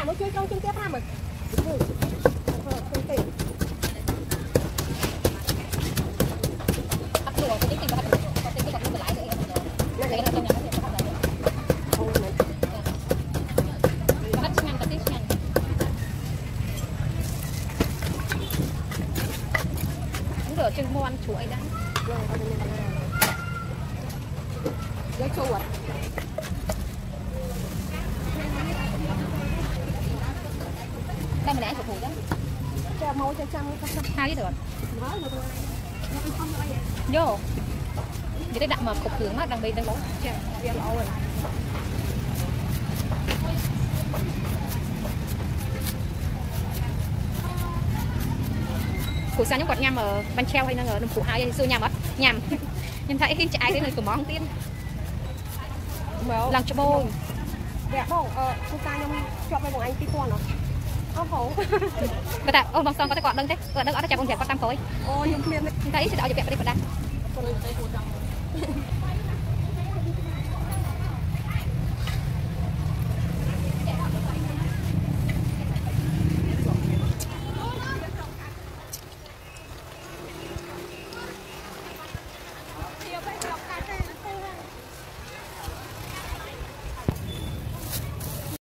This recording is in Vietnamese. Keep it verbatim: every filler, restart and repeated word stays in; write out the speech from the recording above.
nó chơi trong chân tiếp ha mà rửa chừng mua ăn chuối đã lấy chuột đây mình để phục vụ đó cho màu cho trăm hai được vô vậy đấy đậm mà cục hướng mắt đang đi đang bóng của sao những quạt nhằm ở ban treo hay đang ở đồng phủ hai xưa nhằm á nhằm nhìn thấy chạy đến nơi của món tiên làm cho bôi đẹp không ờ cô ta nhung chọn với bọn anh tí con nó không khổ người ta ô bằng son có cái quạt đơn thế quạt đơn ở đây chạm con trẻ con tam khối ô nhung liền thấy sẽ đào cho đẹp đi quạt đăng